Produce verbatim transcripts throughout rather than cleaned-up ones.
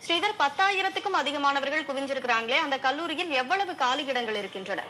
ஸ்ரீதர், பத்தாயிரத்துக்கும் அதிகமானவர்கள் குவிஞ்சிருக்கிறாங்களே, அந்த கல்லூரியில் எவ்வளவு காலியிடங்கள் இருக்கின்றன?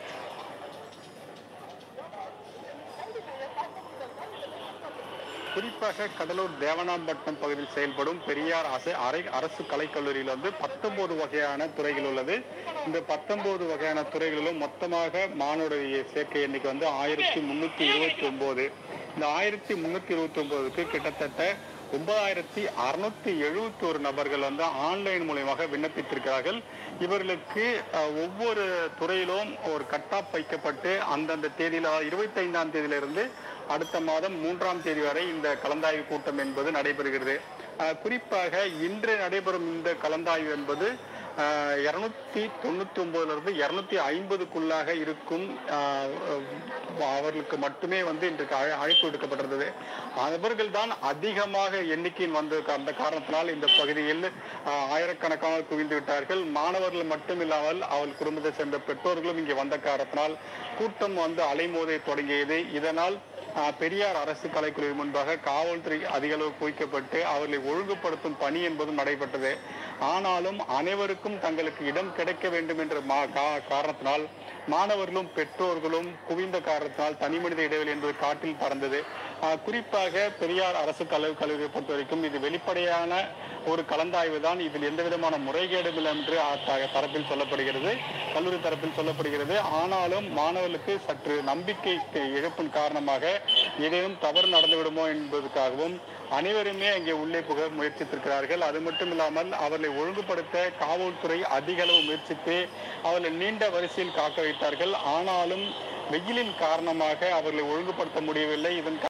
குறிப்பாக கடலூர் தேவனாம்பட்டினம் பகுதியில் செயல்படும் பெரியார் அரசு கலைக்கல்லூரியில் வந்து பத்தொன்பது வகையான துறைகள் உள்ளது. இந்த பத்தொன்பது வகையான துறைகளிலும் மொத்தமாக மாணவருடைய சேர்க்கை எண்ணிக்கை வந்து ஆயிரத்தி முன்னூத்தி இருபத்தி ஒன்பது. இந்த ஆயிரத்தி முன்னூத்தி இருபத்தி ஒன்பதுக்கு கிட்டத்தட்ட ஒன்பதாயிரத்தி அறுநூத்தி எழுபத்தி ஒரு நபர்கள் வந்து ஆன்லைன் மூலமாக விண்ணப்பித்திருக்கிறார்கள். இவர்களுக்கு ஒவ்வொரு துறையிலும் ஒரு கட்டாப் வைக்கப்பட்டு அந்தந்த தேதியில இருபத்தி ஐந்தாம் தேதியிலிருந்து அடுத்த மாதம் மூன்றாம் தேதி வரை இந்த கலந்தாய்வு கூட்டம் என்பது நடைபெறுகிறது. குறிப்பாக இன்று நடைபெறும் இந்த கலந்தாய்வு என்பது இருநூத்தி தொண்ணூத்தி ஒன்பதுல இருந்து இருநூத்தி ஐம்பதுக்குள்ளாக இருக்கும் அவர்களுக்கு மட்டுமே வந்து இன்றைக்கு அழைப்பு விடுக்கப்பட்டிருந்தது. அவர்கள் தான் அதிகமாக எண்ணிக்கையில் வந்து அந்த காரணத்தினால் இந்த பகுதியில் ஆயிரக்கணக்கான குவிந்து விட்டார்கள். மாணவர்கள் மட்டுமில்லாமல் அவள் குடும்பத்தை சேர்ந்த பெற்றோர்களும் இங்கே வந்த காரணத்தினால் கூட்டம் வந்து அலைமோதை தொடங்கியது. இதனால் பெரியார் அரசு கலைக்கல்லூரி முன்பாக காவல்துறை அதிக அளவு குவிக்கப்பட்டு அவர்களை ஒழுங்குபடுத்தும் பணி என்பதும் நடைபெற்றது. ஆனாலும் அனைவருக்கும் தங்களுக்கு இடம் கிடைக்க வேண்டும் என்ற காரணத்தினால் மாணவர்களும் பெற்றோர்களும் குவிந்த காரணத்தினால் தனிமனித இடைவெளி என்பது காட்டில் பறந்தது. குறிப்பாக பெரியார் அரசு கலை கல்லூரியை பொறுத்த வரைக்கும் இது வெளிப்படையான ஒரு கலந்தாய்வு தான். இதில் எந்த விதமான முறைகேடும் இல்லை என்று தரப்பில் சொல்லப்படுகிறது, கல்லூரி தரப்பில் சொல்லப்படுகிறது. ஆனாலும் மாணவர்களுக்கு சற்று நம்பிக்கை இழப்பின் காரணமாக ஏதேனும் தவறு நடந்துவிடுமோ என்பதற்காகவும் அனைவருமே அங்கே உள்ளே புக முயற்சித்திருக்கிறார்கள். அது மட்டும் இல்லாமல் அவர்களை ஒழுங்குபடுத்த காவல்துறை அதிக அளவு முயற்சித்து அவர்களை நீண்ட வரிசையில் காக்க வைத்தார்கள். ஆனாலும் வெயிலின் காரணமாக அவர்களை ஒழுங்குபடுத்த முடியவில்லை. இதன்